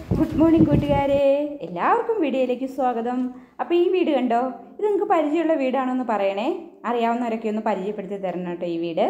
Good morning കൂട്ടുകാരെ, എല്ലാവർക്കും വീഡിയോയിലേക്ക് സ്വാഗതം. അപ്പോൾ ഈ വീട് കണ്ടോ? ഇത് നിങ്ങൾക്ക് പരിചയമുള്ള വീടാണെന്ന് പറയണേ. അറിയാവുന്നവരൊക്കെ ഒന്ന് പരിചയപ്പെടുത്തി തരണം കേട്ടോ ഈ വീട്.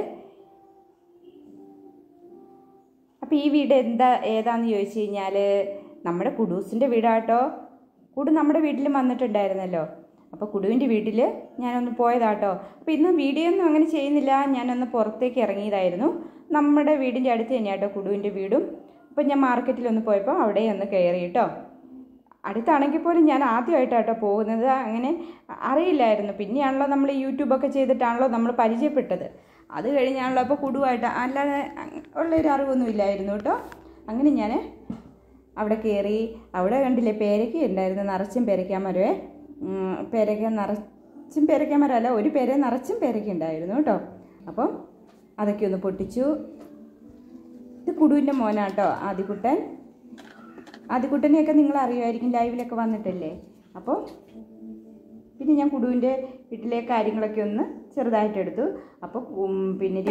അപ്പോൾ ഈ വീട് ഏതാണെന്ന് ചോദിച്ചു കഴിഞ്ഞാൽ നമ്മുടെ കുടൂസിൻ്റെ വീടാട്ടോ. കുടു നമ്മുടെ വീട്ടിലും വന്നിട്ടുണ്ടായിരുന്നല്ലോ. അപ്പോൾ കുടുവിൻ്റെ വീട്ടിൽ ഞാനൊന്ന് പോയതാട്ടോ. അപ്പോൾ ഇന്ന് വീഡിയോ ഒന്നും അങ്ങനെ ചെയ്യുന്നില്ല, ഞാനൊന്ന് പുറത്തേക്ക് ഇറങ്ങിയതായിരുന്നു. നമ്മുടെ വീടിൻ്റെ അടുത്ത് തന്നെയാട്ടോ കുടുവിൻ്റെ വീടും. അപ്പോൾ ഞാൻ മാർക്കറ്റിലൊന്ന് പോയപ്പോൾ അവിടെ ഒന്ന് കയറി കേട്ടോ. അടുത്താണെങ്കിൽ പോലും ഞാൻ ആദ്യമായിട്ടാട്ടോ പോകുന്നത്, അങ്ങനെ അറിയില്ലായിരുന്നു. പിന്നെയാണല്ലോ നമ്മൾ യൂട്യൂബൊക്കെ ചെയ്തിട്ടാണല്ലോ നമ്മൾ പരിചയപ്പെട്ടത്. അത് കഴിഞ്ഞാണല്ലോ അപ്പോൾ കുടുവായിട്ട്, അല്ലാതെ ഉള്ളൊരു അറിവൊന്നും ഇല്ലായിരുന്നു കേട്ടോ. അങ്ങനെ ഞാൻ അവിടെ കയറി. അവിടെ കണ്ടില്ലേ പേരയ്ക്ക ഉണ്ടായിരുന്നു, നിറച്ചും പേരയ്ക്കാൻ മരവേ. നിറച്ചും പേരയ്ക്കാൻ മരമല്ല, ഒരു പേരെ നിറച്ചും പേരയ്ക്ക ഉണ്ടായിരുന്നു കേട്ടോ. അപ്പം അതൊക്കെ ഒന്ന് പൊട്ടിച്ചു. ഇത് കുടുവിൻ്റെ മോനാട്ടോ, ആദിക്കുട്ടനെയൊക്കെ നിങ്ങൾ അറിയുമായിരിക്കും, ലൈവിലൊക്കെ വന്നിട്ടല്ലേ. അപ്പോൾ പിന്നെ ഞാൻ കുടുവിൻ്റെ വീട്ടിലെ കാര്യങ്ങളൊക്കെ ഒന്ന് ചെറുതായിട്ടെടുത്തു. അപ്പോൾ പിന്നെ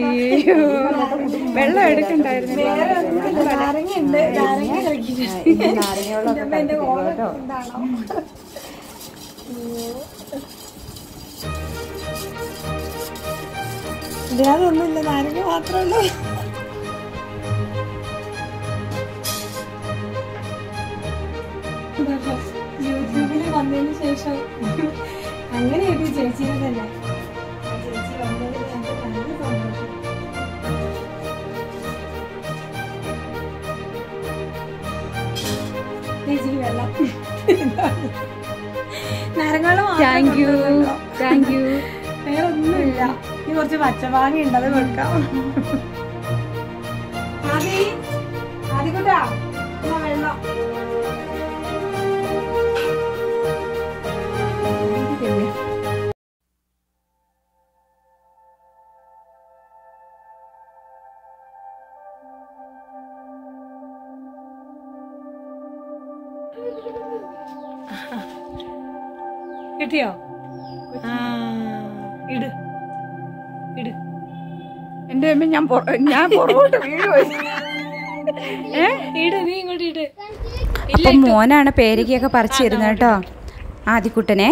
വെള്ളം എടുക്കണ്ടായിരുന്നു, നാരങ്ങയോളൊക്കെ കേട്ടോ. ഇതിനകത്തൊന്നുമില്ല, നാരങ്ങ മാത്രമേ. യൂട്യൂബിൽ വന്നതിന് ശേഷം അങ്ങനെയൊക്കെ ചേച്ചിനെ തന്നെ ചേച്ചി വന്നതിൽ ഞങ്ങൾക്ക് നല്ല സന്തോഷം. ചേച്ചിക്ക് വെള്ളം നാരങ്ങളും വേറെ ഒന്നുമില്ല. ഇനി കുറച്ച് പച്ചമാങ്ങ ഉണ്ട്, അത് കൊടുക്കാം. ആദിക്കുട്ടാ വെള്ളം. കിട്ടിയോ? ഇട് ഇട്. എൻ്റെ അമ്മ ഞാൻ പുറകോട്ട് വീഴുവോ? ഇട്, നീ ഇങ്ങോട്ട് ഇട്. അപ്പം മോനാണ് പേരയ്ക്കൊക്കെ പറിച്ചു തരുന്നത് കേട്ടോ, ആദിക്കുട്ടനെ.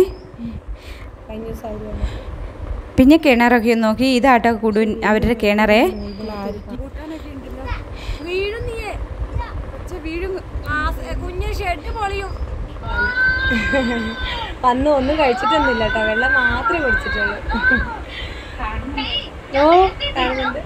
പിന്നെ കിണറൊക്കെ ഒന്ന് നോക്കി. ഇതാട്ടോ കുടുവൻ അവരുടെ കിണറേ. വന്ന് ഒന്നും കഴിച്ചിട്ടൊന്നുമില്ല കേട്ടോ, വെള്ളം മാത്രമേ കുടിച്ചിട്ടുള്ളൂ. ഓ കാണുന്നുണ്ട്.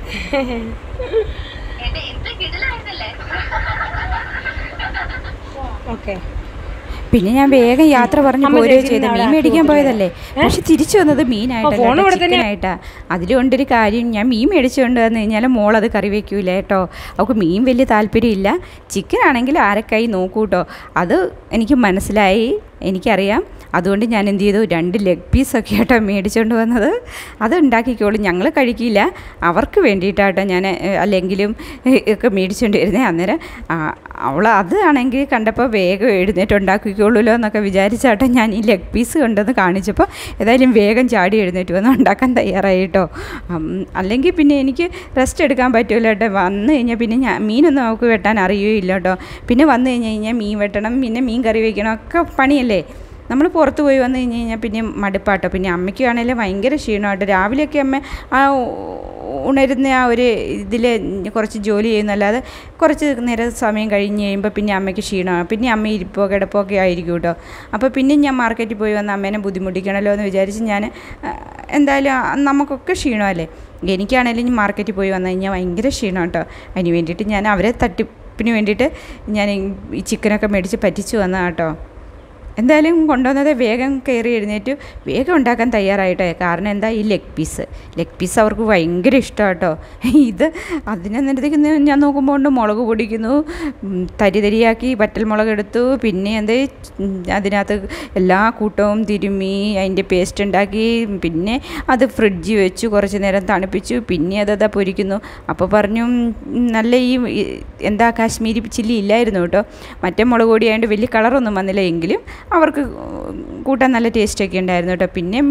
ഓക്കെ. പിന്നെ ഞാൻ വേഗം യാത്ര പറഞ്ഞ് പോരുകയോ ചെയ്ത. മീൻ മേടിക്കാൻ പോയതല്ലേ, പക്ഷെ തിരിച്ചു വന്നത് മീനായിട്ടല്ല, ചിക്കനായിട്ടാ. അതിലുകൊണ്ടൊരു കാര്യം, ഞാൻ മീൻ മേടിച്ചുകൊണ്ട് വന്നു കഴിഞ്ഞാൽ മോളത് കറി വയ്ക്കൂല കേട്ടോ. അവൾക്ക് മീൻ വലിയ താല്പര്യമില്ല. ചിക്കൻ ആണെങ്കിൽ ആരക്കായി നോക്കൂ കേട്ടോ. അത് എനിക്ക് മനസ്സിലായി, എനിക്കറിയാം. അതുകൊണ്ട് ഞാൻ എന്ത് ചെയ്തു, 2 ലെഗ് പീസൊക്കെ ആട്ടോ മേടിച്ചുകൊണ്ട് വന്നത്. അത് ഉണ്ടാക്കിക്കോളും, ഞങ്ങൾ കഴിക്കില്ല, അവർക്ക് വേണ്ടിയിട്ടാട്ടോ ഞാൻ അല്ലെങ്കിലും ഒക്കെ മേടിച്ചുകൊണ്ട് വരുന്നത്. അന്നേരം അവൾ അത് ആണെങ്കിൽ കണ്ടപ്പോൾ വേഗം എഴുന്നേറ്റ് ഉണ്ടാക്കിക്കോളൂല്ലോ എന്നൊക്കെ വിചാരിച്ചാട്ടോ ഞാൻ ഈ ലെഗ് പീസ് കൊണ്ടുവന്ന് കാണിച്ചപ്പോൾ ഏതായാലും വേഗം ചാടി എഴുന്നേറ്റ് വന്ന് ഉണ്ടാക്കാൻ തയ്യാറായി കേട്ടോ. അല്ലെങ്കിൽ പിന്നെ എനിക്ക് റെസ്റ്റ് എടുക്കാൻ പറ്റുമല്ലോ കേട്ടോ. വന്നു കഴിഞ്ഞാൽ പിന്നെ മീനൊന്നും നമുക്ക് വെട്ടാൻ അറിയുകയില്ല കേട്ടോ. പിന്നെ വന്നു കഴിഞ്ഞാൽ മീൻ വെട്ടണം, പിന്നെ മീൻ കറി വയ്ക്കണം, ഒക്കെ പണിയല്ലേ. നമ്മൾ പുറത്ത് പോയി വന്നു കഴിഞ്ഞാൽ പിന്നെ മടുപ്പാട്ടോ. പിന്നെ അമ്മയ്ക്കാണെങ്കിലും ഭയങ്കര ക്ഷീണമായിട്ട്. രാവിലെയൊക്കെ അമ്മ ഉണരുന്ന ഒരു ഇതിൽ കുറച്ച് ജോലി ചെയ്യുന്നല്ലാതെ കുറച്ച് നേരം സമയം കഴിഞ്ഞ് കഴിയുമ്പോൾ പിന്നെ അമ്മയ്ക്ക് ക്ഷീണമാണ്. പിന്നെ അമ്മ ഇരിപ്പോ കിടപ്പോ ഒക്കെ ആയിരിക്കും കേട്ടോ. അപ്പോൾ പിന്നെ ഞാൻ മാർക്കറ്റിൽ പോയി വന്ന് അമ്മേനെ ബുദ്ധിമുട്ടിക്കണമല്ലോ എന്ന് വിചാരിച്ച് ഞാൻ എന്തായാലും നമുക്കൊക്കെ ക്ഷീണമല്ലേ. എനിക്കാണെങ്കിലും മാർക്കറ്റിൽ പോയി വന്നു കഴിഞ്ഞാൽ ഭയങ്കര ക്ഷീണം കേട്ടോ. അതിന് വേണ്ടിയിട്ട് ഞാൻ അവരെ തട്ടിപ്പിന് വേണ്ടിയിട്ട് ഞാൻ ഈ ചിക്കനൊക്കെ മേടിച്ച് പറ്റിച്ചു വന്നതാണ് കേട്ടോ. എന്തായാലും കൊണ്ടുവന്നത് വേഗം കയറി എഴുന്നേറ്റ് വേഗം ഉണ്ടാക്കാൻ തയ്യാറായിട്ടോ. കാരണം എന്താ, ഈ ലെഗ് പീസ് അവർക്ക് ഭയങ്കര ഇഷ്ടമാണ് കേട്ടോ. ഇത് അതിനെന്നേരത്തേക്ക് ഞാൻ നോക്കുമ്പോൾ കൊണ്ട് മുളക് പൊടിക്കുന്നു, തരിയാക്കി വറ്റൽമുളക് എടുത്തു. പിന്നെ അതിനകത്ത് എല്ലാ കൂട്ടവും തിരുമ്മി അതിൻ്റെ പേസ്റ്റ് ഉണ്ടാക്കി. പിന്നെ അത് ഫ്രിഡ്ജിൽ വെച്ചു, കുറച്ച് നേരം തണുപ്പിച്ചു. പിന്നെ അതാ പൊരിക്കുന്നു. അപ്പോൾ പറഞ്ഞു നല്ല കാശ്മീരി ചില്ലി ഇല്ലായിരുന്നു കേട്ടോ. മറ്റേ മുളക് പൊടി ആയതുകൊണ്ട് വലിയ കളറൊന്നും വന്നില്ല, എങ്കിലും അവർക്ക് കൂട്ടാൻ നല്ല ടേസ്റ്റൊക്കെ ഉണ്ടായിരുന്നു കേട്ടോ. പിന്നെ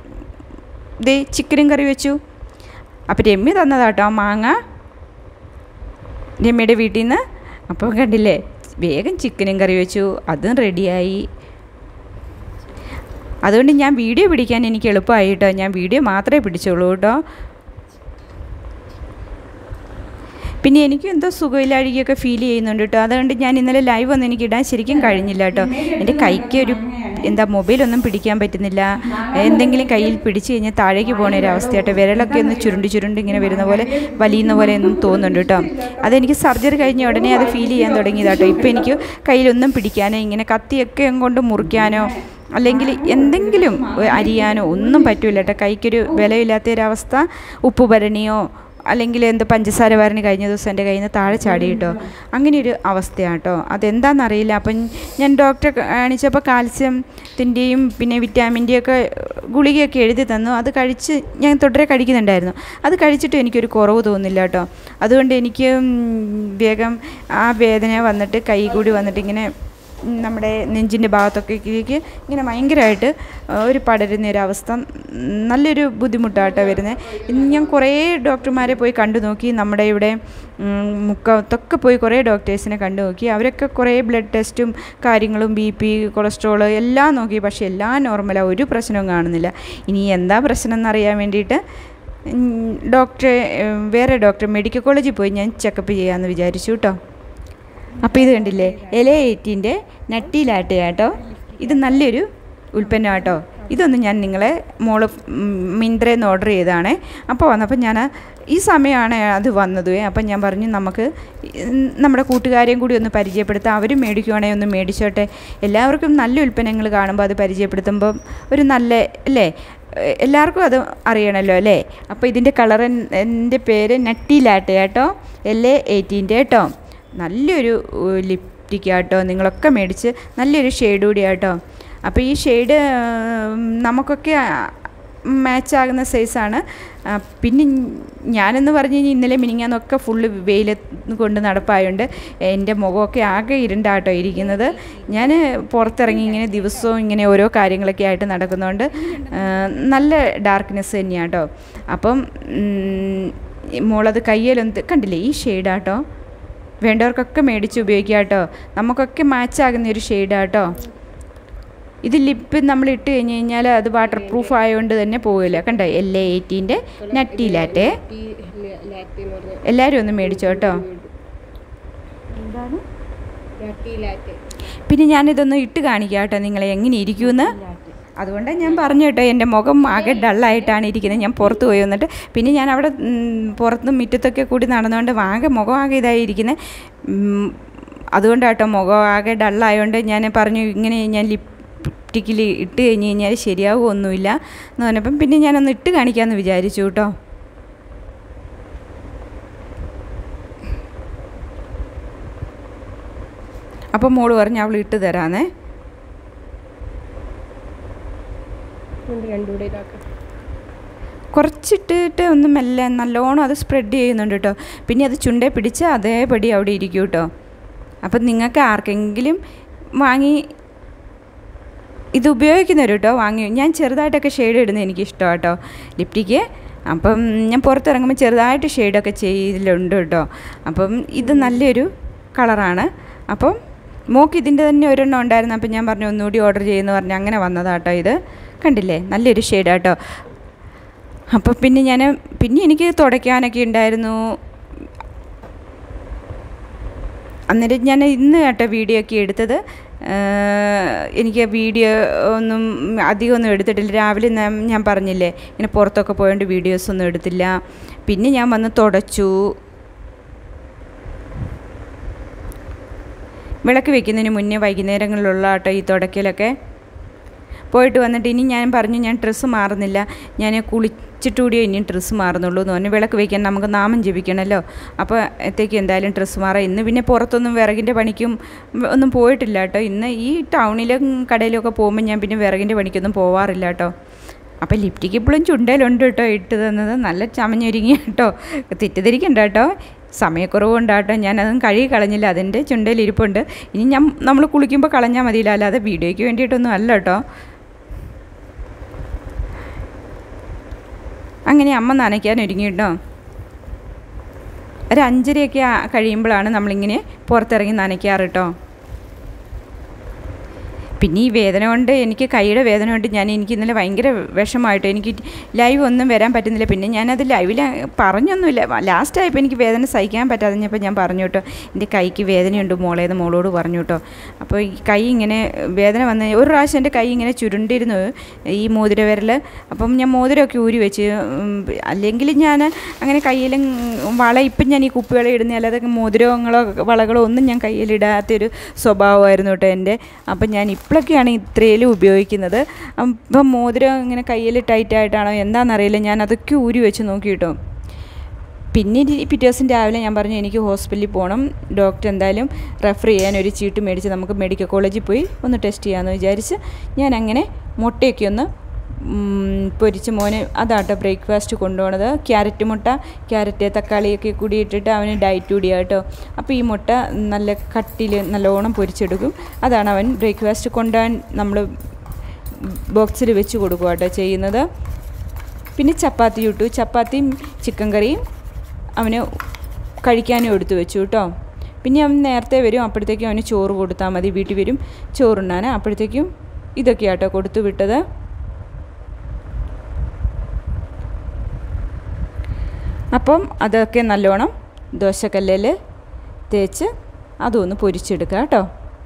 ചിക്കനും കറി വെച്ചു. അപ്പോൾ രമ്യ തന്നതാട്ടോ മാങ്ങ, രമ്യയുടെ വീട്ടിൽ നിന്ന്. അപ്പോൾ കണ്ടില്ലേ വേഗം ചിക്കനും കറി വെച്ചു, അതും റെഡിയായി. അതുകൊണ്ട് ഞാൻ വീഡിയോ പിടിക്കാൻ എനിക്ക് എളുപ്പമായി കേട്ടോ. ഞാൻ വീഡിയോ മാത്രമേ പിടിച്ചുള്ളൂ കേട്ടോ. പിന്നെ എനിക്കും എന്തോ സുഖമില്ലാഴികയൊക്കെ ഫീൽ ചെയ്യുന്നുണ്ട് കേട്ടോ. അതുകൊണ്ട് ഞാൻ ഇന്നലെ ലൈവ് ഒന്നും എനിക്ക് ഇടാൻ ശരിക്കും കഴിഞ്ഞില്ല കേട്ടോ. എൻ്റെ കൈക്ക് ഒരു മൊബൈലൊന്നും പിടിക്കാൻ പറ്റുന്നില്ല. എന്തെങ്കിലും കയ്യിൽ പിടിച്ച് കഴിഞ്ഞാൽ താഴേക്ക് പോകുന്ന ഒരു അവസ്ഥയാട്ടോ. വിരലൊക്കെ ഒന്ന് ചുരുണ്ട് ഇങ്ങനെ വരുന്ന പോലെ, വലിയുന്ന പോലെ ഒന്നും തോന്നുന്നുണ്ട് കേട്ടോ. അതെനിക്ക് സർജറി കഴിഞ്ഞ ഉടനെ അത് ഫീൽ ചെയ്യാൻ തുടങ്ങിയതാട്ടോ. ഇപ്പോൾ എനിക്ക് കയ്യിലൊന്നും പിടിക്കാനോ ഇങ്ങനെ കത്തിയൊക്കെ കൊണ്ട് മുറിക്കാനോ അല്ലെങ്കിൽ എന്തെങ്കിലും അരിയാനോ ഒന്നും പറ്റില്ല കേട്ടോ. കൈക്കൊരു വിലയില്ലാത്തൊരവസ്ഥ. ഉപ്പ് ഭരണിയോ അല്ലെങ്കിൽ എന്ത് പഞ്ചസാര ഭരണി കഴിഞ്ഞ ദിവസം എൻ്റെ കയ്യിൽ നിന്ന് താഴെ ചാടി കേട്ടോ. അങ്ങനെയൊരു അവസ്ഥയാണ് കേട്ടോ. അതെന്താണെന്നറിയില്ല. അപ്പം ഞാൻ ഡോക്ടറെ കാണിച്ചപ്പോൾ കാൽസ്യത്തിൻ്റെയും പിന്നെ വിറ്റാമിൻ്റെയൊക്കെ ഗുളികയൊക്കെ എഴുതി തന്നു. അത് കഴിച്ച് ഞാൻ തുടരെ കഴിക്കുന്നുണ്ടായിരുന്നു. അത് കഴിച്ചിട്ടും എനിക്കൊരു കുറവ് തോന്നുന്നില്ല കേട്ടോ. അതുകൊണ്ട് എനിക്ക് വേഗം ആ വേദന വന്നിട്ട് കൈ കൂടി വന്നിട്ട് ഇങ്ങനെ നമ്മുടെ നെഞ്ചിൻ്റെ ഭാഗത്തൊക്കെ ഇങ്ങനെ ഭയങ്കരമായിട്ട് ഒരു പടരുന്നൊരവസ്ഥ, നല്ലൊരു ബുദ്ധിമുട്ടാട്ടോ വരുന്നത്. ഇന്ന് ഞാൻ കുറേ ഡോക്ടർമാരെ പോയി കണ്ടു നോക്കി. നമ്മുടെ ഇവിടെ മുക്കത്തൊക്കെ പോയി കുറേ ഡോക്ടേഴ്സിനെ കണ്ടു നോക്കി. അവരൊക്കെ കുറേ ബ്ലഡ് ടെസ്റ്റും കാര്യങ്ങളും BP കൊളസ്ട്രോൾ എല്ലാം നോക്കി. പക്ഷേ എല്ലാം നോർമലാണ്, ഒരു പ്രശ്നവും കാണുന്നില്ല. ഇനി എന്താ പ്രശ്നം എന്നറിയാൻ വേണ്ടിയിട്ട് വേറെ ഡോക്ടർ മെഡിക്കൽ കോളേജിൽ പോയി ഞാൻ ചെക്കപ്പ് ചെയ്യാമെന്ന് വിചാരിച്ചു കേട്ടോ. അപ്പോൾ ഇത് കണ്ടില്ലേ, LA18ൻ്റെ നട്ടിലാട്ട് കേട്ടോ. ഇത് നല്ലൊരു ഉൽപ്പന്നം കേട്ടോ. ഇതൊന്നും ഞാൻ നിങ്ങളെ മോള് മിന്ത്രയിൽ നിന്ന് ഓർഡർ ചെയ്തതാണേ. അപ്പോൾ വന്നപ്പോൾ ഞാൻ ഈ സമയമാണ് അത് വന്നത്. അപ്പം ഞാൻ പറഞ്ഞു നമുക്ക് നമ്മുടെ കൂട്ടുകാരെയും കൂടി ഒന്ന് പരിചയപ്പെടുത്താം, അവരും മേടിക്കുവാണെങ്കിൽ ഒന്ന് മേടിച്ചോട്ടെ. എല്ലാവർക്കും നല്ല ഉൽപ്പന്നങ്ങൾ കാണുമ്പോൾ അത് പരിചയപ്പെടുത്തുമ്പം ഒരു നല്ല അല്ലേ, എല്ലാവർക്കും അത് അറിയണമല്ലോ അല്ലേ. അപ്പോൾ ഇതിൻ്റെ കളർ, എൻ്റെ പേര് നട്ടിലാട്ട് കേട്ടോ, LA18ൻ്റെ കേട്ടോ. നല്ലൊരു ലിപ്റ്റിക് കേട്ടോ. നിങ്ങളൊക്കെ മേടിച്ച് നല്ലൊരു ഷെയ്ഡ് കൂടിയാട്ടോ. അപ്പോൾ ഈ ഷെയ്ഡ് നമുക്കൊക്കെ മാച്ചാകുന്ന സൈസാണ്. പിന്നെ ഞാനെന്ന് പറഞ്ഞു കഴിഞ്ഞാൽ ഇന്നലെ മിനിങ്ങാന്നൊക്കെ ഫുള്ള് വെയിൽ കൊണ്ട് നടപ്പായതുകൊണ്ട് എൻ്റെ മുഖമൊക്കെ ആകെ ഇരുണ്ടാട്ടോ ഇരിക്കുന്നത്. ഞാൻ പുറത്തിറങ്ങി ഇങ്ങനെ ദിവസവും ഇങ്ങനെ ഓരോ കാര്യങ്ങളൊക്കെ ആയിട്ട് നടക്കുന്നതുകൊണ്ട് നല്ല ഡാർക്ക്നെസ് തന്നെയാണ് കേട്ടോ. അപ്പം മോളത് കയ്യിലൊന്ന് കണ്ടില്ലേ, ഈ ഷെയ്ഡാട്ടോ. വേണ്ടവർക്കൊക്കെ മേടിച്ച് ഉപയോഗിക്കുക കേട്ടോ. നമുക്കൊക്കെ മാച്ചാകുന്നൊരു ഷെയ്ഡാട്ടോ. ഇത് ലിപ്പ് നമ്മൾ ഇട്ട് കഴിഞ്ഞ് കഴിഞ്ഞാൽ അത് വാട്ടർ പ്രൂഫ് ആയതുകൊണ്ട് തന്നെ പോകില്ല. കണ്ടോ, LA18ൻ്റെ നട്ടിലാറ്റ്. എല്ലാവരും ഒന്ന് മേടിച്ചോ കേട്ടോ. പിന്നെ ഞാനിതൊന്ന് ഇട്ട് കാണിക്കാം കേട്ടോ നിങ്ങളെ എങ്ങനെ ഇരിക്കുമെന്ന്. അതുകൊണ്ട് ഞാൻ പറഞ്ഞു കേട്ടോ, എൻ്റെ മുഖം ആകെ ഡള്ളായിട്ടാണ് ഇരിക്കുന്നത്. ഞാൻ പുറത്ത് പോയി വന്നിട്ട് പിന്നെ ഞാൻ അവിടെ പുറത്തും മുറ്റത്തൊക്കെ കൂടി നടന്നുകൊണ്ട് മുഖം ആകെ ഇതായിരിക്കുന്നത്. അതുകൊണ്ടാട്ടോ മുഖം ആകെ ഡള്ളായതുകൊണ്ട് ഞാൻ പറഞ്ഞു ഇങ്ങനെ ഞാൻ ലിപ്റ്റിക്കിൽ ഇട്ട് കഴിഞ്ഞ് കഴിഞ്ഞാൽ ശരിയാവുമൊന്നുമില്ല എന്ന് പറഞ്ഞപ്പം പിന്നെ ഞാനൊന്ന് ഇട്ട് കാണിക്കാമെന്ന് വിചാരിച്ചു കേട്ടോ. അപ്പം മോള് പറഞ്ഞു അവൾ ഇട്ട് തരാന്നേ. കുറച്ചിട്ടിട്ട് ഒന്ന് മെല്ലെ നല്ലോണം അത് സ്പ്രെഡ് ചെയ്യുന്നുണ്ട് കേട്ടോ. പിന്നെ അത് ചുണ്ടേ പിടിച്ച് അതേപടി അവിടെ ഇരിക്കും കേട്ടോ. അപ്പം നിങ്ങൾക്ക് ആർക്കെങ്കിലും വാങ്ങി ഇത് ഉപയോഗിക്കുന്നവർ കേട്ടോ വാങ്ങി. ഞാൻ ചെറുതായിട്ടൊക്കെ ഷെയ്ഡ് ഇടുന്നത് എനിക്കിഷ്ടമാണ് കേട്ടോ ലിപ്റ്റിക്ക്. അപ്പം ഞാൻ പുറത്തിറങ്ങുമ്പോൾ ചെറുതായിട്ട് ഷെയ്ഡൊക്കെ ചെയ്യലുണ്ട് കേട്ടോ. അപ്പം ഇത് നല്ലൊരു കളറാണ്. അപ്പം മോക്ക് ഇതിൻ്റെ തന്നെ ഒരെണ്ണം ഉണ്ടായിരുന്നു. അപ്പം ഞാൻ പറഞ്ഞു ഒന്നുകൂടി ഓർഡർ ചെയ്യുമെന്ന് പറഞ്ഞ് അങ്ങനെ വന്നതാട്ടോ. ഇത് കണ്ടില്ലേ, നല്ലൊരു ഷെയ്ഡാട്ടോ. അപ്പോൾ പിന്നെ എനിക്ക് തുടയ്ക്കാനൊക്കെ ഉണ്ടായിരുന്നു. അന്നേരം ഞാൻ ഇന്ന് കേട്ടോ വീഡിയോ ഒക്കെ എടുത്തത്. എനിക്ക് വീഡിയോ ഒന്നും അധികമൊന്നും എടുത്തിട്ടില്ല. രാവിലെ ഞാൻ പറഞ്ഞില്ലേ ഇങ്ങനെ പുറത്തൊക്കെ പോയതുകൊണ്ട് വീഡിയോസൊന്നും എടുത്തില്ല. പിന്നെ ഞാൻ വന്ന് തുടച്ചു. വിളക്ക് വെക്കുന്നതിന് മുന്നേ വൈകുന്നേരങ്ങളിലുള്ള കേട്ടോ ഈ തുടയ്ക്കലൊക്കെ. പോയിട്ട് വന്നിട്ട് ഇനി ഞാൻ പറഞ്ഞു ഞാൻ ഡ്രസ്സ് മാറുന്നില്ല, ഞാൻ കുളിച്ചിട്ടുകൂടിയേ ഇനിയും ഡ്രസ്സ് മാറുന്നുള്ളൂ എന്ന് പറഞ്ഞു. വിളക്ക് വയ്ക്കാൻ നമുക്ക് നാമം ജപിക്കണമല്ലോ. അപ്പോൾ എത്തേക്ക് എന്തായാലും ഡ്രസ്സ് മാറാം. ഇന്ന് പിന്നെ പുറത്തൊന്നും വിറകിൻ്റെ പണിക്കും ഒന്നും പോയിട്ടില്ല കേട്ടോ. ഇന്ന് ഈ ടൗണിലും കടയിലൊക്കെ പോകുമ്പോൾ ഞാൻ പിന്നെ വിറകിൻ്റെ പണിക്കൊന്നും പോവാറില്ല കേട്ടോ. അപ്പോൾ ലിപ്റ്റിക്ക് ഇപ്പോഴും ചുണ്ടയിലുണ്ട് കേട്ടോ ഇട്ട് തന്നത്. നല്ല ചമഞ്ഞൊരുങ്ങി കേട്ടോ, തെറ്റിദ്ധരിക്കണ്ട കേട്ടോ. സമയക്കുറവുണ്ടാട്ടോ, ഞാനതും കഴുകി കളഞ്ഞില്ല, അതിൻ്റെ ചുണ്ടയിലിരിപ്പുണ്ട്. ഇനി നമ്മൾ കുളിക്കുമ്പോൾ കളഞ്ഞാൽ മതിയില്ല, അല്ലാതെ വീഡിയോയ്ക്ക് വേണ്ടിയിട്ടൊന്നും അല്ല കേട്ടോ. അങ്ങനെ അമ്മ നനയ്ക്കാൻ ഒരുങ്ങി കേട്ടോ. ഒരു 5:30 കഴിയുമ്പോഴാണ് നമ്മളിങ്ങനെ പുറത്തിറങ്ങി നനയ്ക്കാറ് കേട്ടോ. പിന്നെ ഈ വേദന കൊണ്ട് എനിക്ക് കൈയുടെ വേദന കൊണ്ട് എനിക്ക് ഇന്നലെ ഭയങ്കര വിഷമമായിട്ട് എനിക്ക് ലൈവ് ഒന്നും വരാൻ പറ്റുന്നില്ല. പിന്നെ ഞാനത് ലൈവിൽ പറഞ്ഞൊന്നുമില്ല. ലാസ്റ്റായപ്പോൾ എനിക്ക് വേദന സഹിക്കാൻ പറ്റാതെഞ്ഞപ്പോൾ ഞാൻ പറഞ്ഞു കേട്ടോ, എൻ്റെ കൈക്ക് വേദനയുണ്ട് മോളേന്ന് മോളോട് പറഞ്ഞു കേട്ടോ. അപ്പോൾ ഈ കൈ ഇങ്ങനെ വേദന വന്ന് ഒരു പ്രാവശ്യം എൻ്റെ കൈ ഇങ്ങനെ ചുരുണ്ടിരുന്നു ഈ മോതിര വിരൽ. അപ്പം ഞാൻ മോതിരമൊക്കെ ഊരി വെച്ച്, അല്ലെങ്കിൽ ഞാൻ അങ്ങനെ കയ്യിലും ഇപ്പം ഞാൻ ഈ കുപ്പിവള ഇടുന്ന അല്ലാതെ മോതിരങ്ങളോ വളകളോ ഒന്നും ഞാൻ കയ്യിലിടാത്തൊരു സ്വഭാവമായിരുന്നു കേട്ടോ എൻ്റെ. അപ്പം ഞാൻ ഇപ്പോഴൊക്കെയാണ് ഇത്രയിലും ഉപയോഗിക്കുന്നത്. അപ്പം മോതിരം ഇങ്ങനെ കയ്യിൽ ടൈറ്റായിട്ടാണോ എന്താണെന്നറിയില്ല, ഞാൻ അതൊക്കെ ഊരി വെച്ച് നോക്കി കേട്ടോ. പിന്നെ പിറ്റേ ദിവസം രാവിലെ ഞാൻ പറഞ്ഞു എനിക്ക് ഹോസ്പിറ്റലിൽ പോകണം, ഡോക്ടർ എന്തായാലും റെഫർ ചെയ്യാൻ ഒരു ചീട്ട് മേടിച്ച് നമുക്ക് മെഡിക്കൽ കോളേജിൽ പോയി ഒന്ന് ടെസ്റ്റ് ചെയ്യാമെന്ന് വിചാരിച്ച് ഞാൻ അങ്ങനെ മുട്ടയൊക്കെ ഒന്ന് പൊരിച്ച് മോന് അതാട്ടോ ബ്രേക്ക്ഫാസ്റ്റ് കൊണ്ടുപോകണത്. ക്യാരറ്റ് മുട്ട, ക്യാരറ്റ് തക്കാളിയൊക്കെ കൂടി ഇട്ടിട്ട് അവന് ഡയറ്റ് കൂടിയാണ് കേട്ടോ. അപ്പോൾ ഈ മുട്ട നല്ല കട്ടിയിൽ നല്ലോണം പൊരിച്ചെടുക്കും. അതാണ് അവൻ ബ്രേക്ക്ഫാസ്റ്റ് കൊണ്ടുപോകാൻ നമ്മൾ ബോക്സിൽ വെച്ച് കൊടുക്കുക കേട്ടോ ചെയ്യുന്നത്. പിന്നെ ചപ്പാത്തി ഇട്ടു, ചപ്പാത്തിയും ചിക്കൻ കറിയും അവന് കഴിക്കാനും എടുത്തു വെച്ചു കേട്ടോ. പിന്നെ അവൻ നേരത്തെ വരും, അപ്പോഴത്തേക്കും അവന് ചോറ് കൊടുത്താൽ മതി, വീട്ടിൽ വരും ചോറുണ്ണാൻ. അപ്പോഴത്തേക്കും ഇതൊക്കെയാട്ടോ കൊടുത്തു വിട്ടത്. അപ്പം അതൊക്കെ നല്ലോണം ദോശക്കല്ലിൽ തേച്ച് അതൊന്ന് പൊരിച്ചെടുക്കുക കേട്ടോ.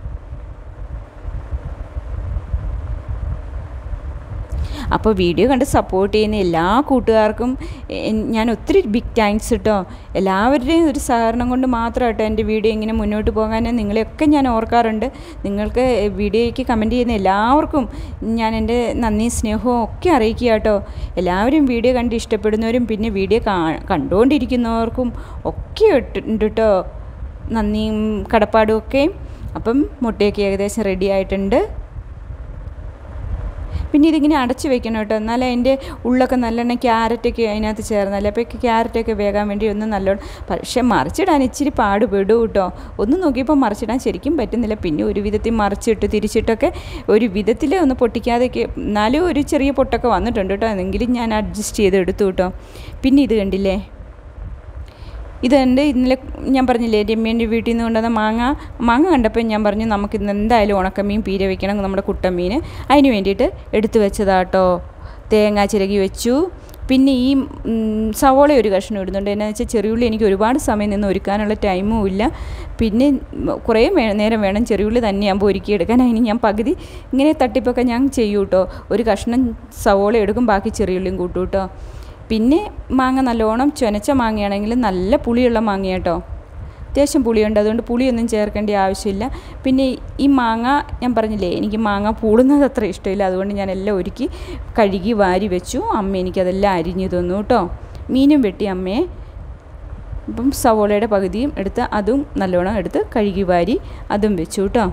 അപ്പോൾ വീഡിയോ കണ്ട് സപ്പോർട്ട് ചെയ്യുന്ന എല്ലാ കൂട്ടുകാർക്കും ഞാൻ ഒത്തിരി ബിഗ് താങ്ക്സ് കേട്ടോ. എല്ലാവരുടെയും ഒരു സഹകരണം കൊണ്ട് മാത്രമാട്ടോ എൻ്റെ വീഡിയോ ഇങ്ങനെ മുന്നോട്ട് പോകാൻ നിങ്ങളെയൊക്കെ ഞാൻ ഓർക്കാറുണ്ട്. നിങ്ങൾക്ക് വീഡിയോയ്ക്ക് കമൻറ്റ് ചെയ്യുന്ന എല്ലാവർക്കും ഞാൻ എൻ്റെ നന്ദി സ്നേഹവും ഒക്കെ അറിയിക്കുക കേട്ടോ. എല്ലാവരും വീഡിയോ കണ്ട് ഇഷ്ടപ്പെടുന്നവരും പിന്നെ വീഡിയോ കണ്ടുകൊണ്ടിരിക്കുന്നവർക്കും ഒക്കെ ഉണ്ട് കേട്ടോ നന്ദിയും കടപ്പാടും ഒക്കെ. അപ്പം മുട്ടയൊക്കെ ഏകദേശം റെഡി ആയിട്ടുണ്ട്. പിന്നെ ഇതിങ്ങനെ അടച്ച് വെക്കണം കേട്ടോ, എന്നാലേ അതിൻ്റെ ഉള്ളൊക്കെ നല്ലോണം ക്യാരറ്റൊക്കെ അതിനകത്ത് ചേർന്നല്ലേ. അപ്പോൾ ക്യാരറ്റൊക്കെ വേകാൻ വേണ്ടി ഒന്ന് നല്ലോണം, പക്ഷേ മറിച്ചിടാൻ ഇച്ചിരി പാടുപെടും കേട്ടോ. ഒന്ന് നോക്കിയപ്പോൾ മറിച്ചിടാൻ ശരിക്കും പറ്റുന്നില്ല. പിന്നെ ഒരു വിധത്തിൽ മറിച്ചിട്ട് തിരിച്ചിട്ടൊക്കെ ഒരു വിധത്തിൽ ഒന്ന് പൊട്ടിക്കാതെയൊക്കെ, എന്നാലും ഒരു ചെറിയ പൊട്ടൊക്കെ വന്നിട്ടുണ്ട് കേട്ടോ. എന്നെങ്കിലും ഞാൻ അഡ്ജസ്റ്റ് ചെയ്തെടുത്തു കേട്ടോ. പിന്നെ ഇത് കണ്ടില്ലേ, ഇതെൻ്റെ ഇന്നലെ ഞാൻ പറഞ്ഞില്ലേ രമ്യേൻ്റെ വീട്ടിൽ നിന്ന് കൊണ്ടുവന്ന മാങ്ങ കണ്ടപ്പോൾ ഞാൻ പറഞ്ഞു നമുക്കിന്ന് എന്തായാലും ഉണക്കമീൻ പീര വയ്ക്കണം, നമ്മുടെ കുട്ടമീൻ. അതിന് വേണ്ടിയിട്ട് എടുത്തു വെച്ചതാട്ടോ. തേങ്ങ ചിരകി വെച്ചു. പിന്നെ ഈ സവോള ഒരു കഷ്ണം ഇടുന്നുണ്ട്. എന്നാന്ന് വെച്ചാൽ ചെറിയുള്ളി എനിക്ക് ഒരുപാട് സമയം നിന്ന് ഒരുക്കാനുള്ള ടൈമും ഇല്ല. പിന്നെ കുറേ നേരം വേണം ചെറിയുള്ളി തന്നെയാകുമ്പോൾ ഒരുക്കിയെടുക്കാൻ. അതിന് ഞാൻ പകുതി ഇങ്ങനെ തട്ടിപ്പൊക്കെ ഞാൻ ചെയ്യും കേട്ടോ. ഒരു കഷ്ണം സവോള എടുക്കും, ബാക്കി ചെറിയുള്ളിയും കൂട്ടും കേട്ടോ. പിന്നെ മാങ്ങ നല്ലോണം ചുനച്ച മാങ്ങയാണെങ്കിൽ നല്ല പുളിയുള്ള മാങ്ങ കേട്ടോ. അത്യാവശ്യം പുളിയുണ്ട്, അതുകൊണ്ട് പുളിയൊന്നും ചേർക്കേണ്ട ആവശ്യമില്ല. പിന്നെ ഈ മാങ്ങ ഞാൻ പറഞ്ഞില്ലേ എനിക്ക് മാങ്ങ പൂളുന്നത് അത്ര ഇഷ്ടമില്ല, അതുകൊണ്ട് ഞാൻ എല്ലാം ഒരുക്കി കഴുകി വാരി വെച്ചു. അമ്മ എനിക്കതെല്ലാം അരിഞ്ഞു തന്നു കേട്ടോ. മീനും വെട്ടി അമ്മയെ. അപ്പം സവോളയുടെ പകുതിയും എടുത്ത് അതും നല്ലോണം എടുത്ത് കഴുകി വാരി അതും വെച്ചു കേട്ടോ.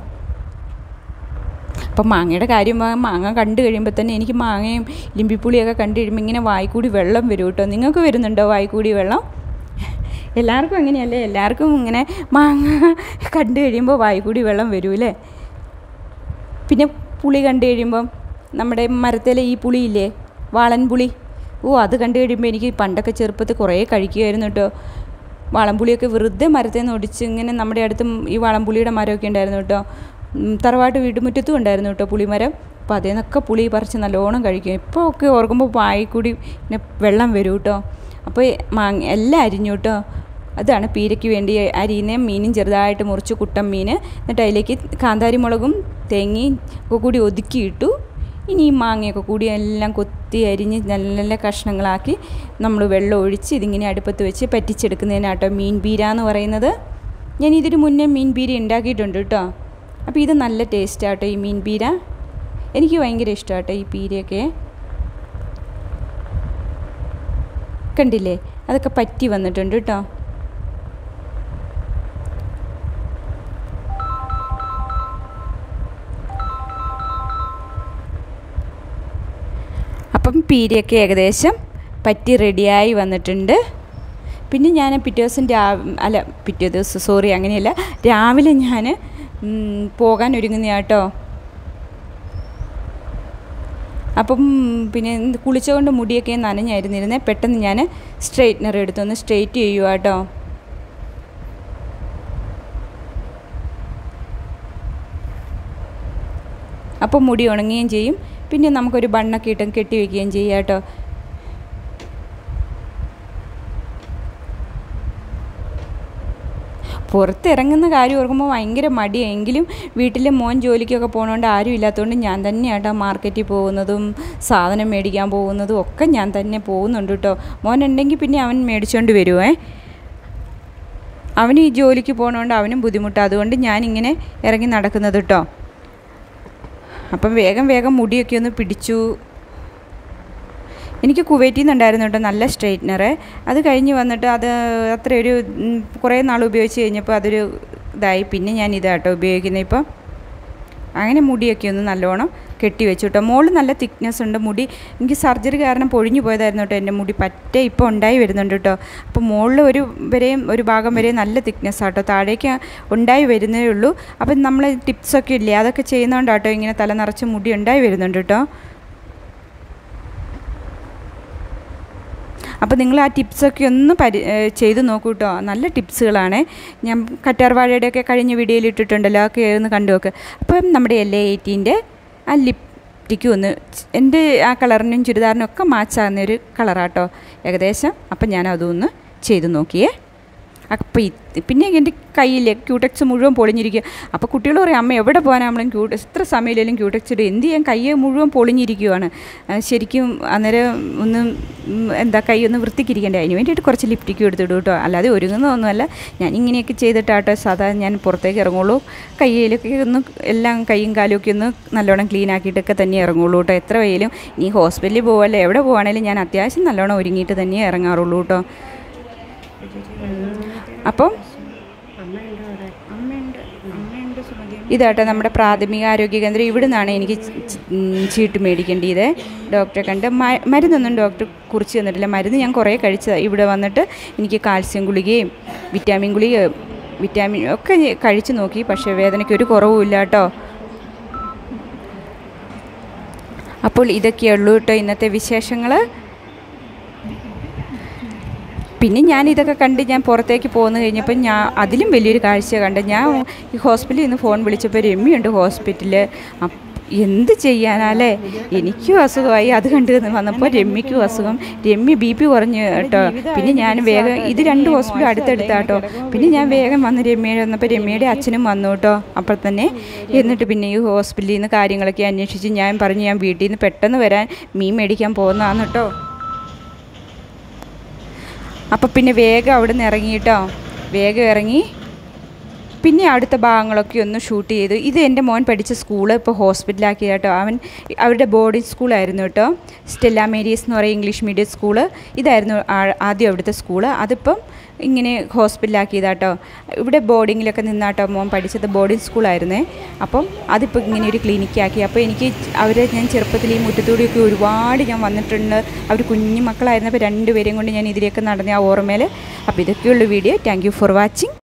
അപ്പം മാങ്ങയുടെ കാര്യം മാങ്ങ കണ്ടു കഴിയുമ്പോൾ തന്നെ എനിക്ക് മാങ്ങയും ലിമ്പിപ്പുളിയൊക്കെ കണ്ടു കഴിയുമ്പോൾ ഇങ്ങനെ വായിക്കൂടി വെള്ളം വരും കേട്ടോ. നിങ്ങൾക്ക് വരുന്നുണ്ടോ വായിക്കൂടി വെള്ളം? എല്ലാവർക്കും അങ്ങനെയല്ലേ, എല്ലാവർക്കും ഇങ്ങനെ മാങ്ങ കണ്ടു കഴിയുമ്പോൾ വായിക്കൂടി വെള്ളം വരൂല്ലേ. പിന്നെ പുളി കണ്ടു കഴിയുമ്പം നമ്മുടെ മരത്തിലെ ഈ പുളിയില്ലേ, വാളൻ പുളി, അത് കണ്ടു കഴിയുമ്പോൾ എനിക്ക് പണ്ടൊക്കെ ചെറുപ്പത്തിൽ കുറേ കഴിക്കുമായിരുന്നു കേട്ടോ. വാളൻപുളിയൊക്കെ വെറുതെ മരത്തിൽ നിന്ന് ഒടിച്ച് ഇങ്ങനെ നമ്മുടെ അടുത്തും ഈ വാളൻപുളിയുടെ മരമൊക്കെ ഉണ്ടായിരുന്നു കേട്ടോ. തറവാട്ട് വീട്ടുമുറ്റത്തും ഉണ്ടായിരുന്നു കേട്ടോ പുളിമരം. അപ്പോൾ അതിൽ നിന്നൊക്കെ പുളി പറിച്ച് നല്ലോണം കഴിക്കും. ഇപ്പോൾ ഒക്കെ ഓർക്കുമ്പോൾ വായിക്കൂടി പിന്നെ വെള്ളം വരും കേട്ടോ. അപ്പോൾ മാങ്ങ എല്ലാം അരിഞ്ഞു കേട്ടോ. അതാണ് പീരയ്ക്ക് വേണ്ടി അരിയുന്ന മീനും ചെറുതായിട്ട് മുറിച്ച് കുട്ടൻ മീൻ. എന്നിട്ട് അതിലേക്ക് കാന്താരി മുളകും തേങ്ങയും ഒക്കെ കൂടി ഒതുക്കിയിട്ടു. ഇനി ഈ മാങ്ങയൊക്കെ കൂടി എല്ലാം കൊത്തി അരിഞ്ഞ് നല്ല നല്ല കഷ്ണങ്ങളാക്കി നമ്മൾ വെള്ളം ഒഴിച്ച് ഇതിങ്ങനെ അടുപ്പത്ത് വെച്ച് പറ്റിച്ചെടുക്കുന്നതിനാട്ടോ മീൻ പീര എന്ന് പറയുന്നത്. ഞാൻ ഇതിന് മുന്നേ മീൻ പീര ഉണ്ടാക്കിയിട്ടുണ്ട് കേട്ടോ. അപ്പോൾ ഇത് നല്ല ടേസ്റ്റാട്ടോ ഈ മീൻ പീര. എനിക്ക് ഭയങ്കര ഇഷ്ടമാട്ടോ ഈ പീരയൊക്കെ. കണ്ടില്ലേ, അതൊക്കെ പറ്റി വന്നിട്ടുണ്ട് കേട്ടോ. അപ്പം പീരയൊക്കെ ഏകദേശം പറ്റി റെഡിയായി വന്നിട്ടുണ്ട്. പിന്നെ ഞാൻ പിറ്റേ ദിവസം അങ്ങനെയല്ല, രാവിലെ ഞാൻ പോകാൻ ഒരുങ്ങുന്ന കേട്ടോ. അപ്പം പിന്നെ കുളിച്ചുകൊണ്ട് മുടിയൊക്കെ നനഞ്ഞായിരുന്നിരുന്നേ. പെട്ടെന്ന് ഞാൻ സ്ട്രെയിറ്റ്നർ എടുത്തൊന്ന് സ്ട്രെയിറ്റ് ചെയ്യുക കേട്ടോ. അപ്പോൾ മുടി ഉണങ്ങുകയും ചെയ്യും. പിന്നെ നമുക്കൊരു ബണ്ണൊക്കെ ഇട്ടും കെട്ടി വയ്ക്കുകയും ചെയ്യാം കേട്ടോ. പുറത്തിറങ്ങുന്ന കാര്യം ഓർക്കുമ്പോൾ ഭയങ്കര മടിയെങ്കിലും വീട്ടിൽ മോൻ ജോലിക്കൊക്കെ പോകുന്നതുകൊണ്ട് ആരും ഇല്ലാത്തതുകൊണ്ട് ഞാൻ തന്നെയാട്ടോ മാർക്കറ്റിൽ പോകുന്നതും സാധനം മേടിക്കാൻ പോകുന്നതും ഒക്കെ ഞാൻ തന്നെ പോകുന്നുണ്ട് കേട്ടോ. മോനുണ്ടെങ്കിൽ പിന്നെ അവൻ മേടിച്ചുകൊണ്ട് വരുമേ. അവന് ഈ ജോലിക്ക് പോകുന്നതുകൊണ്ട് അവനും ബുദ്ധിമുട്ടാണ്, അതുകൊണ്ട് ഞാനിങ്ങനെ ഇറങ്ങി നടക്കുന്നത് കേട്ടോ. അപ്പം വേഗം വേഗം മുടിയൊക്കെ ഒന്ന് പിടിച്ചു. എനിക്ക് കുവൈറ്റിൽ നിന്നുണ്ടായിരുന്നു കേട്ടോ നല്ല സ്ട്രെയിറ്റ്നർ. അത് കഴിഞ്ഞ് വന്നിട്ട് അത് അത്രയൊരു കുറേ നാൾ ഉപയോഗിച്ച് കഴിഞ്ഞപ്പോൾ അതൊരു ഇതായി. പിന്നെ ഞാൻ ഇതാട്ടോ ഉപയോഗിക്കുന്നത് ഇപ്പം. അങ്ങനെ മുടിയൊക്കെ ഒന്ന് നല്ലോണം കെട്ടി വെച്ചു കേട്ടോ. മോള് നല്ല തിക്നെസ് ഉണ്ട് മുടി. എനിക്ക് സർജറി കാരണം പൊഴിഞ്ഞു പോയതായിരുന്നു കേട്ടോ എൻ്റെ മുടി. പറ്റേ ഇപ്പോൾ ഉണ്ടായി വരുന്നുണ്ട് കേട്ടോ. അപ്പോൾ മുകളിൽ ഒരു ഭാഗം വരെയും നല്ല തിക്നെസ് ആട്ടോ, താഴേക്ക് ഉണ്ടായി വരുന്നേ ഉള്ളൂ. അപ്പം നമ്മൾ ടിപ്സൊക്കെ ഇല്ലേ അതൊക്കെ ചെയ്യുന്നതുകൊണ്ടാട്ടോ ഇങ്ങനെ തല നിറച്ച് മുടി ഉണ്ടായി വരുന്നുണ്ട് കേട്ടോ. അപ്പോൾ നിങ്ങൾ ആ ടിപ്സൊക്കെ ഒന്ന് ചെയ്ത് നോക്കൂ കേട്ടോ. നല്ല ടിപ്സുകളാണ്. ഞാൻ കറ്റാർവാഴയുടെയൊക്കെ കഴിഞ്ഞ വീഡിയോയിൽ ഇട്ടിട്ടുണ്ടല്ലോ, ഒക്കെ ഒന്ന് കണ്ടു നോക്ക്. അപ്പം നമ്മുടെ LA18 ആ ലിപ്റ്റിക്കും ഒന്ന് എൻ്റെ ആ കളറിനും ചുരിദാറിനും ഒക്കെ മാച്ചാകുന്നൊരു കളറാട്ടോ ഏകദേശം. അപ്പം ഞാൻ അതൊന്ന് ചെയ്ത് നോക്കിയേ. അപ്പോൾ പിന്നെ എൻ്റെ കയ്യിലെ ക്യൂടെക്സ് മുഴുവൻ പൊളിഞ്ഞിരിക്കുക. അപ്പോൾ കുട്ടികൾ പറയും അമ്മ എവിടെ പോകാനാകുമ്പോഴും എത്ര സമയമില്ലെങ്കിലും ക്യൂടെക്സ് ഇടും. എന്ത് ചെയ്യാൻ, കൈ മുഴുവൻ പൊളിഞ്ഞിരിക്കുകയാണ്. ശരിക്കും അന്നേരം ഒന്ന് കൈ ഒന്ന് വൃത്തിക്കിരിക്കേണ്ടേ, അതിന് വേണ്ടിയിട്ട് കുറച്ച് ലിപ്റ്റിക്കും എടുത്തിടും കേട്ടോ. അല്ലാതെ ഒരുങ്ങുന്നതൊന്നുമല്ല. ഞാൻ ഇങ്ങനെയൊക്കെ ചെയ്തിട്ടാട്ടോ സാധാരണ ഞാൻ പുറത്തേക്ക് ഇറങ്ങുള്ളൂ. കയ്യിലൊക്കെ ഒന്ന് എല്ലാം കൈയും കാലും ഒക്കെ ഒന്ന് നല്ലോണം ക്ലീൻ ആക്കിയിട്ടൊക്കെ തന്നെ ഇറങ്ങുള്ളൂ കേട്ടോ. എത്ര വെയിലും ഈ ഹോസ്പിറ്റലിൽ പോകാമല്ലോ എവിടെ പോകുകയാണെങ്കിലും ഞാൻ അത്യാവശ്യം നല്ലോണം ഒരുങ്ങിയിട്ട് തന്നെ ഇറങ്ങാറുള്ളൂ കേട്ടോ. അപ്പം ഇതാട്ടോ നമ്മുടെ പ്രാഥമിക ആരോഗ്യ കേന്ദ്രം. ഇവിടെ നിന്നാണ് എനിക്ക് ചീട്ട് മേടിക്കേണ്ടത്. ഡോക്ടറെ കണ്ട് മരുന്നൊന്നും ഡോക്ടർ കുറിച്ച് തന്നിട്ടില്ല. മരുന്ന് ഞാൻ കുറേ കഴിച്ചതാണ്. ഇവിടെ വന്നിട്ട് എനിക്ക് കാൽസ്യം ഗുളികയും വിറ്റാമിൻ ഒക്കെ കഴിച്ച് നോക്കി. പക്ഷേ വേദനയ്ക്ക് ഒരു കുറവുമില്ല കേട്ടോ. അപ്പോൾ ഇതൊക്കെയുള്ളൂ കേട്ടോ ഇന്നത്തെ വിശേഷങ്ങൾ. പിന്നെ ഞാനിതൊക്കെ കണ്ട് ഞാൻ പുറത്തേക്ക് പോന്നു കഴിഞ്ഞപ്പോൾ ഞാൻ അതിലും വലിയൊരു കാഴ്ച കണ്ട്. ഞാൻ ഈ ഹോസ്പിറ്റലിൽ നിന്ന് ഫോൺ വിളിച്ചപ്പോൾ രമ്യുണ്ട് ഹോസ്പിറ്റലിൽ. എന്ത് ചെയ്യാനല്ലേ, എനിക്കും അസുഖമായി. അത് കണ്ടു വന്നപ്പോൾ രമ്യയ്ക്കും അസുഖം. രമ്യ BP കുറഞ്ഞു കേട്ടോ. പിന്നെ ഞാൻ വേഗം ഇത് 2 ഹോസ്പിറ്റലും അടുത്തടുത്താട്ടോ. പിന്നെ ഞാൻ വേഗം വന്ന് രമ്യയുടെ വന്നപ്പോൾ രമ്യയുടെ അച്ഛനും വന്നു കേട്ടോ അപ്പോൾ തന്നെ. എന്നിട്ട് പിന്നെ ഈ ഹോസ്പിറ്റലിൽ നിന്ന് കാര്യങ്ങളൊക്കെ അന്വേഷിച്ച് ഞാൻ പറഞ്ഞു ഞാൻ വീട്ടിൽ നിന്ന് പെട്ടെന്ന് വരാൻ മീൻ മേടിക്കാൻ പോകുന്നതാണ് കേട്ടോ. അപ്പോൾ പിന്നെ വേഗം അവിടെ നിന്ന് ഇറങ്ങിയിട്ടോ. വേഗം ഇറങ്ങി പിന്നെ അടുത്ത ഭാഗങ്ങളൊക്കെ ഒന്ന് ഷൂട്ട് ചെയ്തു. ഇത് എൻ്റെ മോൻ പഠിച്ച സ്കൂള് ഇപ്പോൾ ഹോസ്പിറ്റലാക്കി കേട്ടോ. അവരുടെ ബോർഡിംഗ് സ്കൂളായിരുന്നു കേട്ടോ. സ്റ്റെല്ല മേരീസ് എന്ന് പറയും ഇംഗ്ലീഷ് മീഡിയം സ്കൂള്. ഇതായിരുന്നു ആദ്യം അവിടുത്തെ സ്കൂള്. അതിപ്പം ഇങ്ങനെ ഹോസ്പിറ്റലാക്കിയതാട്ടോ. ഇവിടെ ബോർഡിങ്ങിലൊക്കെ നിന്നാട്ടോ മോൻ പഠിച്ചത്. ബോർഡിംഗ് സ്കൂളായിരുന്നേ. അപ്പം അതിപ്പോൾ ഇങ്ങനെ ഒരു ക്ലിനിക്കാക്കി. അപ്പോൾ എനിക്ക് ഞാൻ ചെറുപ്പത്തിൽ ഈ മുറ്റത്തൂടെയൊക്കെ ഒരുപാട് ഞാൻ വന്നിട്ടുണ്ട്. അവർ കുഞ്ഞു മക്കളായിരുന്നപ്പോൾ 2 പേരെയും കൊണ്ട് ഞാൻ ഇതിലേക്ക് നടന്ന ആ ഓർമ്മയിൽ. അപ്പോൾ ഇതൊക്കെയുള്ള video. Thank you for watching.